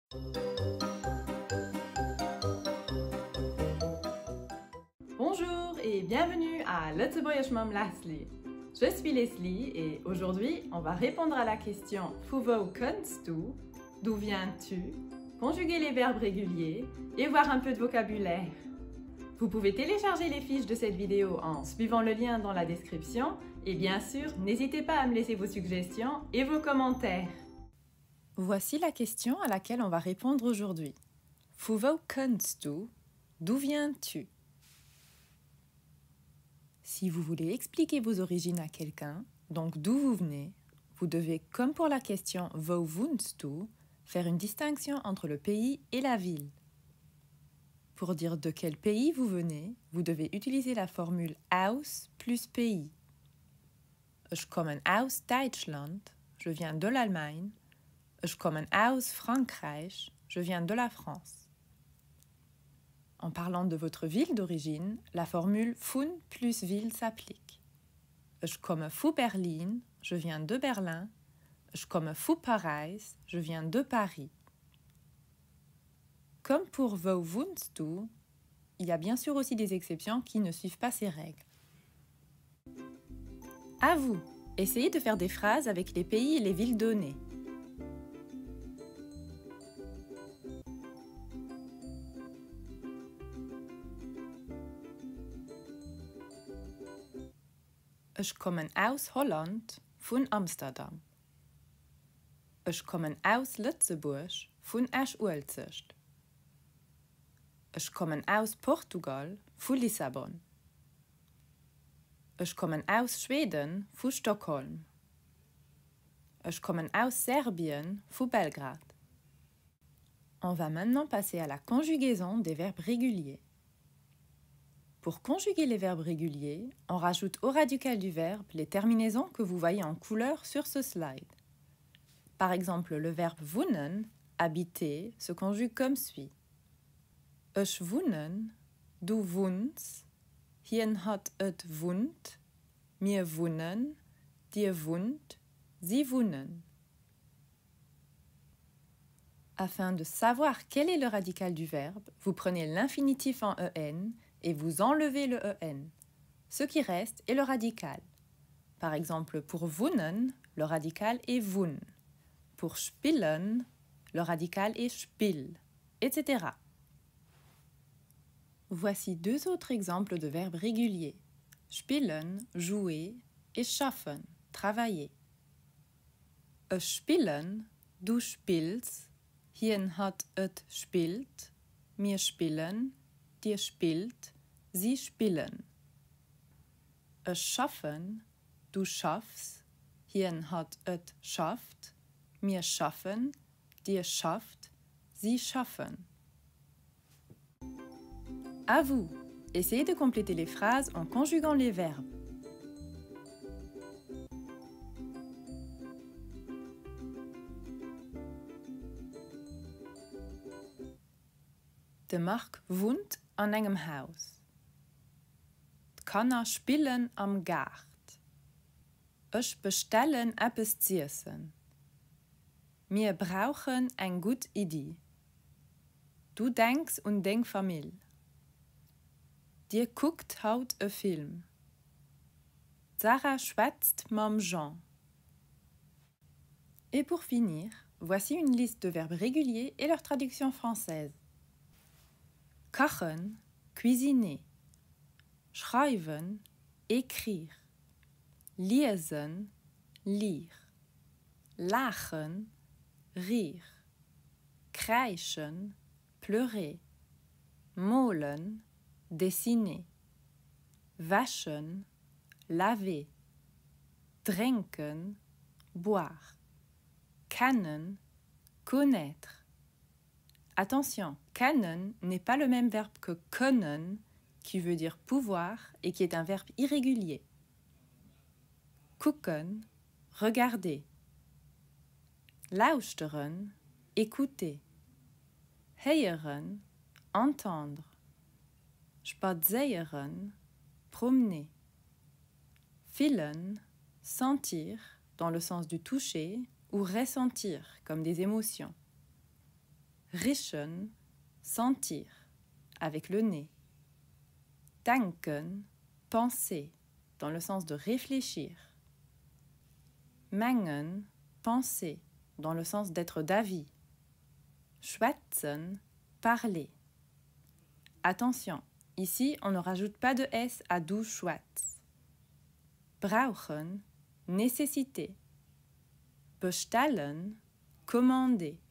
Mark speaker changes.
Speaker 1: Bonjour et bienvenue à Let's Voyage Mom Leslie. Je suis Leslie et aujourd'hui on va répondre à la question Wo kannst du? D'où viens-tu? Conjuguer les verbes réguliers et voir un peu de vocabulaire. Vous pouvez télécharger les fiches de cette vidéo en suivant le lien dans la description et bien sûr, n'hésitez pas à me laisser vos suggestions et vos commentaires. Voici la question à laquelle on va répondre aujourd'hui. Wo kannst du? D'où viens-tu? Si vous voulez expliquer vos origines à quelqu'un, donc d'où vous venez, vous devez, comme pour la question Wo wohnst du, faire une distinction entre le pays et la ville. Pour dire de quel pays vous venez, vous devez utiliser la formule aus plus pays. Ich komme aus Deutschland, je viens de l'Allemagne. Ich komme aus Frankreich, je viens de la France. En parlant de votre ville d'origine, la formule von plus ville s'applique. Ich komme vu Berlin, je viens de Berlin. Ich komme vu Paris, je viens de Paris. Comme pour Wo wohnst du, il y a bien sûr aussi des exceptions qui ne suivent pas ces règles. À vous, essayez de faire des phrases avec les pays et les villes données. Ich komme aus Holland, von Amsterdam. Ich komme aus Lützeburg, von Asch-Uelzest. Ich komme aus Portugal, von Lissabon. Ich komme aus Schweden, von Stockholm. Ich komme aus Serbien, von Belgrade. On va maintenant passer à la conjugaison des verbes réguliers. Pour conjuguer les verbes réguliers, on rajoute au radical du verbe les terminaisons que vous voyez en couleur sur ce slide. Par exemple, le verbe wohnen, habiter, se conjugue comme suit. Ich wohnen, du wohnst, hien hat et wohnt, mir wohnen, dir wohnt, sie wohnen. Afin de savoir quel est le radical du verbe, vous prenez l'infinitif en en et vous enlevez le en. Ce qui reste est le radical. Par exemple, pour wohnen, le radical est wohn. Pour spielen, le radical est spiel, etc. Voici deux autres exemples de verbes réguliers. Spielen, jouer, et schaffen, travailler. Spielen, du spielst, hien hat et spielt, mir spielen, dir spielt, sie spielen. Schaffen, du schaffst, hien hat et schafft, mir schaffen, dir schafft, sie schaffen. À vous, essayez de compléter les phrases en conjuguant les verbes. De Marc wohnt an engem Haus. D'Kanner spielen am Gart. Ich bestellen etwas zu essen. Wir brauchen eine gute Idee. Du denkst an deine Familie. Dir guckt haut ein Film. Sarah schwätzt mam Jean. Et pour finir, voici une liste de verbes réguliers et leur traduction française. Kochen, cuisiner. Schreiben, écrire. Lesen, lire. Lachen, rire. Kreischen, pleurer. Molen, dessiner. Waschen, laver. Trinken, boire. Kennen, connaître. Attention, kennen n'est pas le même verbe que können, qui veut dire pouvoir et qui est un verbe irrégulier. Gucken, regarder. Lauschen, écouter. Hören, entendre. Spazieren, promener. Fühlen, sentir, dans le sens du toucher, ou ressentir, comme des émotions. Riechen, sentir, avec le nez. Denken, penser, dans le sens de réfléchir. Mengen, penser, dans le sens d'être d'avis. Schwätzen, parler. Attention, ici on ne rajoute pas de S à du schwätz. Brauchen, nécessité. Bestellen, commander.